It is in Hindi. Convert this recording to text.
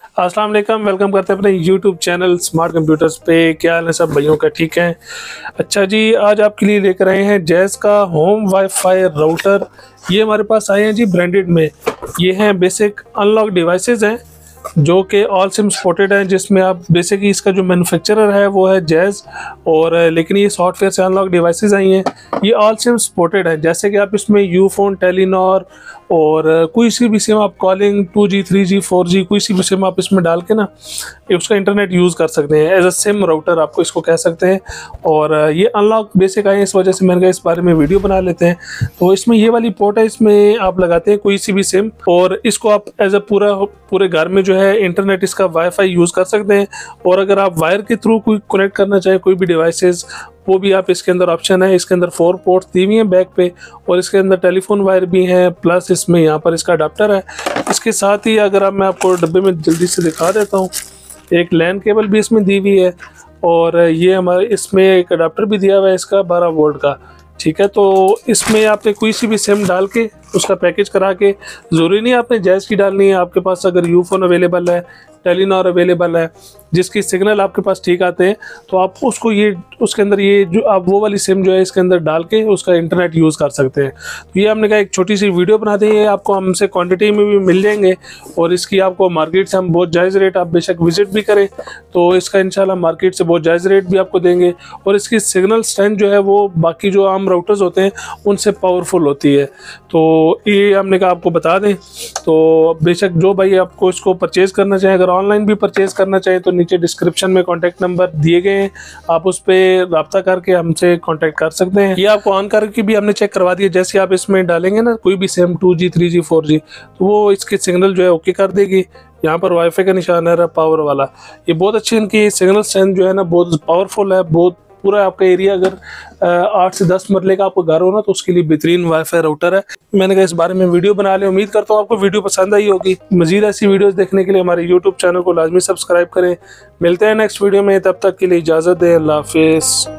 अस्सलाम वालेकुम, वेलकम करते हैं अपने यूट्यूब चैनल स्मार्ट कंप्यूटर्स पे। क्या हाल है सब भाइयों का? ठीक है। अच्छा जी, आज आपके लिए लेकर आए हैं जैज का होम वाईफाई राउटर। ये हमारे पास आए हैं जी ब्रांडेड में। ये हैं बेसिक अनलॉक डिवाइसेस हैं जो कि ऑल सिम सपोर्टेड हैं, जिसमें आप बेसिकली इसका जो मैन्युफैक्चरर है वो है जैज, और लेकिन ये सॉफ्टवेयर से अनलॉक डिवाइसेस आई हैं। ये ऑल सिम सपोर्टेड है, जैसे कि आप इसमें यूफोन, टेलीनॉर और कोई सी भी सिम आप कॉलिंग 2G 3G 4G कोई सी भी सिम आप इसमें डाल के ना उसका इंटरनेट यूज़ कर सकते हैं। एज अ सिम राउटर आपको इसको कह सकते हैं। और ये अनलॉक बेसिक आए, इस वजह से मैंने कहा इस बारे में वीडियो बना लेते हैं। तो इसमें ये वाली पोर्ट है, इसमें आप लगाते हैं कोई सी भी सिम और इसको आप एज अ पूरे घर में जो है इंटरनेट इसका वाईफाई यूज़ कर सकते हैं। और अगर आप वायर के थ्रू कोई कनेक्ट करना चाहें कोई भी डिवाइसेस, वो भी आप इसके अंदर ऑप्शन है। इसके अंदर 4 पोर्ट्स दी हुई हैं बैक पे, और इसके अंदर टेलीफोन वायर भी है, प्लस इसमें यहाँ पर इसका अडाप्टर है। इसके साथ ही अगर मैं आपको डब्बे में जल्दी से दिखा देता हूँ, एक लैन केबल भी इसमें दी हुई है, और ये हमारे इसमें एक अडाप्टर भी दिया हुआ है इसका 12 वोल्ट का। ठीक है, तो इसमें आपने कोई सी भी सिम डाल के उसका पैकेज करा के, ज़रूरी नहीं आपने जैज की डालनी है। आपके पास अगर यूफोन अवेलेबल है, टेलीनॉर अवेलेबल है, जिसकी सिग्नल आपके पास ठीक आते हैं, तो आप उसको ये उसके अंदर ये जो आप वो वाली सिम जो है इसके अंदर डाल के उसका इंटरनेट यूज़ कर सकते हैं। तो ये हमने कहा एक छोटी सी वीडियो बना दी है, आपको हमसे क्वांटिटी में भी मिल जाएंगे, और इसकी आपको मार्केट से हम बहुत जायज़ रेट, आप बेशक विजिट भी करें तो इसका इंशाल्लाह मार्केट से बहुत जायज़ रेट भी आपको देंगे। और इसकी सिग्नल स्ट्रेंथ जो है वो बाकी जो आम राउटर्स होते हैं उनसे पावरफुल होती है। तो ये हमने कहा आपको बता दें। तो बेशक जो भाई आपको इसको परचेज़ करना चाहें, अगर ऑनलाइन भी परचेज़ करना चाहें तो नीचे डिस्क्रिप्शन में कॉन्टैक्ट नंबर दिए गए हैं, आप उस पर रब्ता करके हमसे कॉन्टैक्ट कर सकते हैं। ये आपको ऑन करके भी हमने चेक करवा दिया, जैसे आप इसमें डालेंगे ना कोई भी सिम 2G 3G 4G, तो वो इसकी सिग्नल जो है ओके कर देगी। यहाँ पर वाईफाई का निशान है पावर वाला, ये बहुत अच्छी इनकी सिग्नल स्ट्रेंथ जो है ना बहुत पावरफुल है। बहुत पूरा आपका एरिया अगर 8 से 10 मरले का आपका घर हो ना, तो उसके लिए बेहतरीन वाईफाई राउटर है। मैंने कहा इस बारे में वीडियो बना लिया। उम्मीद करता हूँ आपको वीडियो पसंद आई होगी। मजीद ऐसी वीडियोस देखने के लिए हमारे यूट्यूब चैनल को लाजमी सब्सक्राइब करें। मिलते हैं नेक्स्ट वीडियो में, तब तक के लिए इजाज़त दें। अल्लाह हाफिज़।